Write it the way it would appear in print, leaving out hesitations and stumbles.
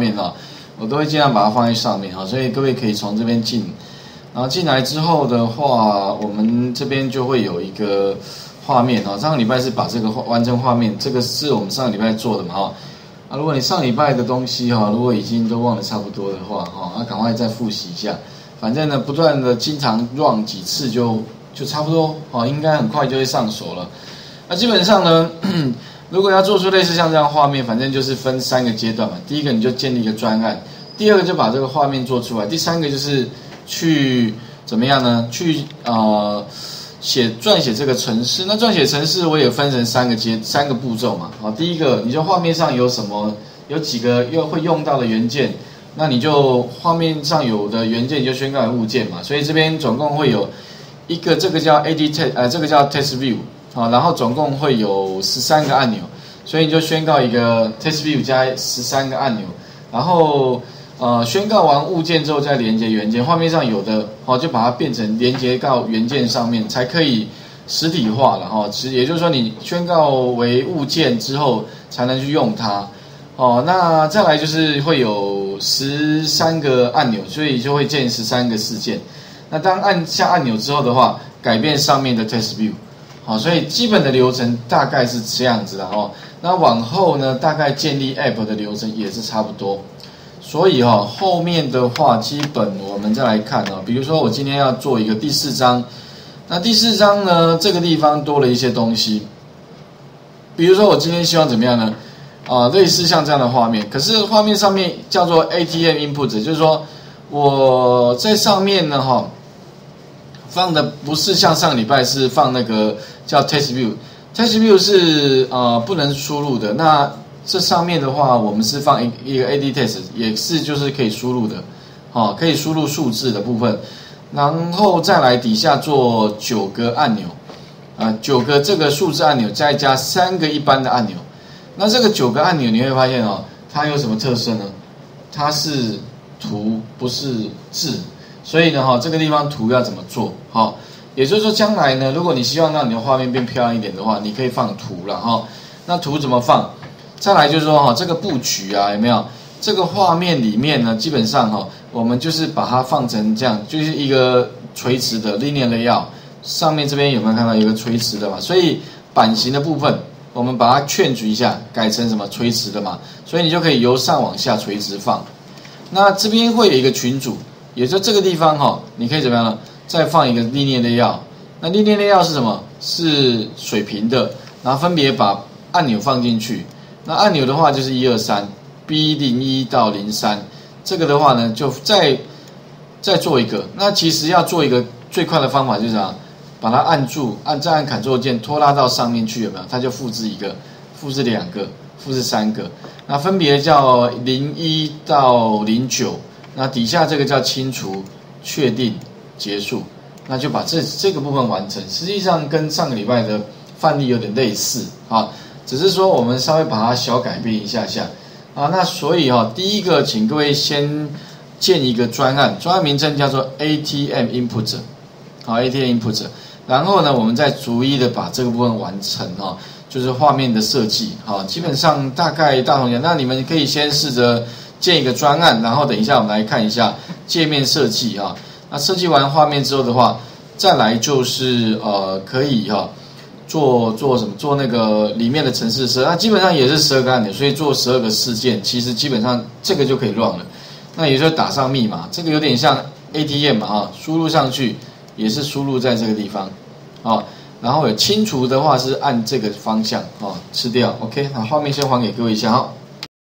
面啊，我都会尽量把它放在上面啊，所以各位可以从这边进，然后进来之后的话，我们这边就会有一个画面啊。上个礼拜是把这个完成画面，这个是我们上个礼拜做的嘛哈。啊，如果你上礼拜的东西哈，如果已经都忘得差不多的话哈，那赶快再复习一下。反正呢，不断的经常 run 几次就差不多哦，应该很快就会上手了。那基本上呢，如果要做出类似像这样画面，反正就是分3个阶段嘛。第一个你就建立一个专案，第二个就把这个画面做出来，第三个就是去怎么样呢？去撰写这个程式。那撰写程式我也分成3个步骤嘛。好，第一个你就画面上有什么，有几个会用到的元件。那你就画面上有的元件你就宣告为物件嘛，所以这边总共会有一个这个叫 AD这个叫 Test View 啊，然后总共会有13个按钮，所以你就宣告一个 Test View 加13个按钮，然后宣告完物件之后再连接元件，画面上有的就把它变成连接到元件上面才可以实体化了哈，也就是说你宣告为物件之后才能去用它。那再来就是会有13个按钮，所以就会建13个事件。那当按下按钮之后的话，改变上面的 test view。好，所以基本的流程大概是这样子的哦。那往后呢，大概建立 app 的流程也是差不多。所以后面的话，基本我们再来看比如说我今天要做一个第4章，那第4章呢，这个地方多了一些东西。比如说我今天希望怎么样呢？类似像这样的画面，可是画面上面叫做 ATM input， 就是说我在上面呢放的不是像上个礼拜是放那个叫 test view，test view 是不能输入的。那这上面的话，我们是放一个 AD test， 也是就是可以输入的，可以输入数字的部分，然后再来底下做9个按钮，9个这个数字按钮，再加3个一般的按钮。那这个9个按钮你会发现它有什么特色呢？它是图不是字，所以呢这个地方图要怎么做？也就是说将来呢，如果你希望让你的画面变漂亮一点的话，你可以放图了那图怎么放？再来就是说这个布局有没有？这个画面里面呢，基本上我们就是把它放成这样，就是一个垂直的 linear layout， 上面这边有没有看到有个垂直的嘛？所以版型的部分。我们把它change一下，改成什么垂直的嘛，所以你就可以由上往下垂直放。那这边会有一个群组，也就这个地方你可以怎么样呢？再放一个linear layout。那linear layout是什么？是水平的，然后分别把按钮放进去。那按钮的话就是1、2、3 ，B01 到03。这个的话呢，就再做一个。那其实要做一个最快的方法就是把它按住，再按 Ctrl 键拖拉到上面去，有没有？它就复制一个，复制2个，复制3个。那分别叫01到09，那底下这个叫清除、确定、结束。那就把这个部分完成。实际上跟上个礼拜的范例有点类似只是说我们稍微把它小改变一下下那所以第一个，请各位先建一个专案，专案名称叫做 ATM input， ATM input。然后呢，我们再逐一的把这个部分完成就是画面的设计基本上大概大同小异。那你们可以先试着建一个专案，然后等一下我们来看一下界面设计那设计完画面之后的话，再来就是可以做什么？做那个里面的程式设，那基本上也是12个按钮，所以做12个事件，其实基本上这个就可以 run 了。那也就是打上密码，这个有点像 ATM 嘛输入上去。也是输入在这个地方然后有清除的话是按这个方向吃掉 OK。好，画面先还给各位一下